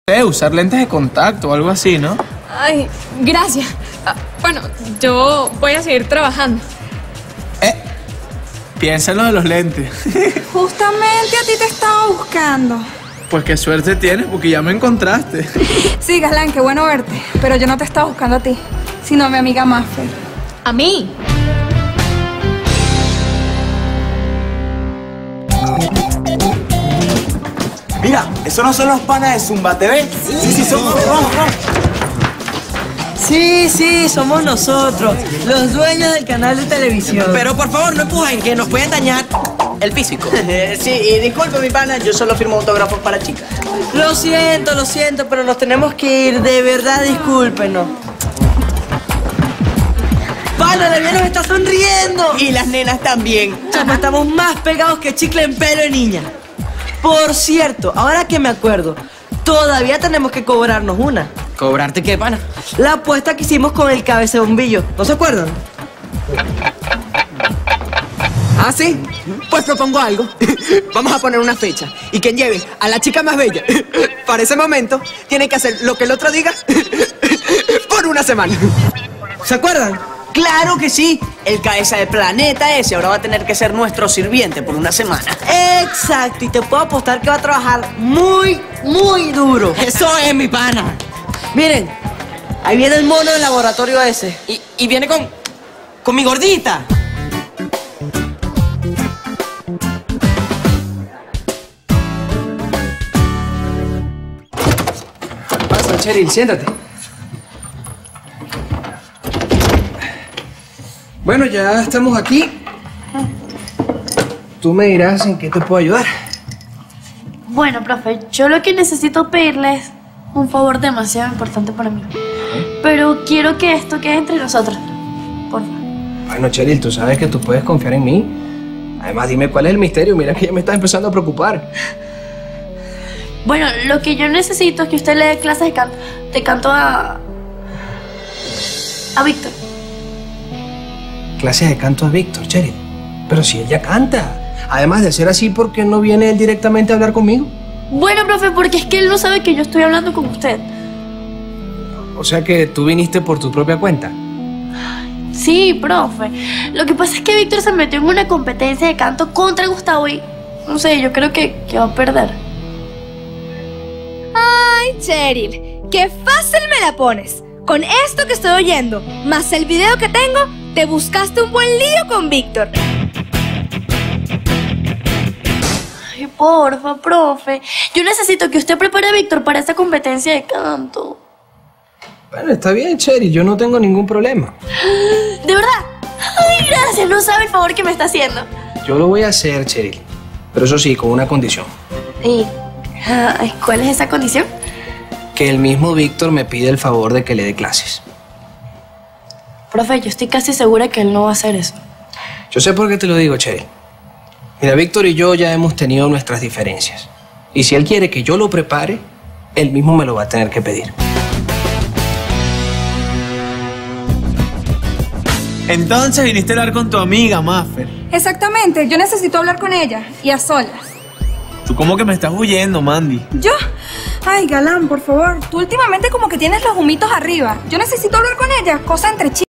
usar lentes de contacto o algo así, ¿no? Ay, gracias. Bueno, yo voy a seguir trabajando. Piensa en lo de los lentes. Justamente a ti te estaba buscando. Pues qué suerte tienes, porque ya me encontraste. Sí, Galán, qué bueno verte. Pero yo no te estaba buscando a ti, sino a mi amiga Maffer. ¿A mí? Mira, esos no son los panas de Zumba TV. Sí, somos. Vamos. Sí, somos nosotros, los dueños del canal de televisión. Pero por favor, no empujen, que nos pueden dañar el físico. Sí, y disculpe mi pana, yo solo firmo autógrafos para chicas. Lo siento, pero nos tenemos que ir, de verdad, discúlpenos. ¡Pana, la vida nos está sonriendo! Y las nenas también. Chapa, estamos más pegados que chicle en pelo de niña. Por cierto, ahora que me acuerdo, todavía tenemos que cobrarnos una. ¿Cobrarte qué, pana? La apuesta que hicimos con el cabeza de bombillo, ¿no se acuerdan? ¿Ah, sí? Pues propongo algo. Vamos a poner una fecha. Y quien lleve a la chica más bella para ese momento tiene que hacer lo que el otro diga por una semana. ¿Se acuerdan? ¡Claro que sí! El cabeza de planeta ese ahora va a tener que ser nuestro sirviente por una semana. Exacto, y te puedo apostar que va a trabajar muy duro. ¡Eso es, mi pana! Miren, ahí viene el mono del laboratorio ese. Y viene con mi gordita. Pasa, Cheryl, siéntate. Bueno, ya estamos aquí. Tú me dirás en qué te puedo ayudar. Bueno, profe, yo lo que necesito pedirle es un favor demasiado importante para mí. Pero quiero que esto quede entre nosotros. Por favor. Bueno, Cheryl, tú sabes que tú puedes confiar en mí. Además, dime cuál es el misterio. Mira que ya me estás empezando a preocupar. Bueno, lo que yo necesito es que usted le dé clases de canto a Víctor. Clases de canto a Víctor, Cheryl. Pero si él ya canta. Además de ser así, ¿por qué no viene él directamente a hablar conmigo? Bueno, profe, porque es que él no sabe que yo estoy hablando con usted. O sea que tú viniste por tu propia cuenta. Sí, profe. Lo que pasa es que Víctor se metió en una competencia de canto contra Gustavo y, no sé, yo creo que va a perder. Ay, Cheryl, qué fácil me la pones. Con esto que estoy oyendo, más el video que tengo, te buscaste un buen lío con Víctor. Ay, porfa, profe. Yo necesito que usted prepare a Víctor para esa competencia de canto. Bueno, está bien, Cheryl. Yo no tengo ningún problema. ¿De verdad? Ay, gracias. No sabe el favor que me está haciendo. Yo lo voy a hacer, Cheryl. Pero eso sí, con una condición. ¿Y cuál es esa condición? Que el mismo Víctor me pide el favor de que le dé clases. Profe, yo estoy casi segura que él no va a hacer eso. Yo sé por qué te lo digo, Cheryl. Mira, Víctor y yo ya hemos tenido nuestras diferencias. Y si él quiere que yo lo prepare, él mismo me lo va a tener que pedir. Entonces viniste a hablar con tu amiga, Maffer. Exactamente, yo necesito hablar con ella y a solas. ¿Tú cómo que me estás huyendo, Mandy? ¿Yo? Ay, Galán, por favor. Tú últimamente como que tienes los humitos arriba. Yo necesito hablar con ella, cosa entre chicos.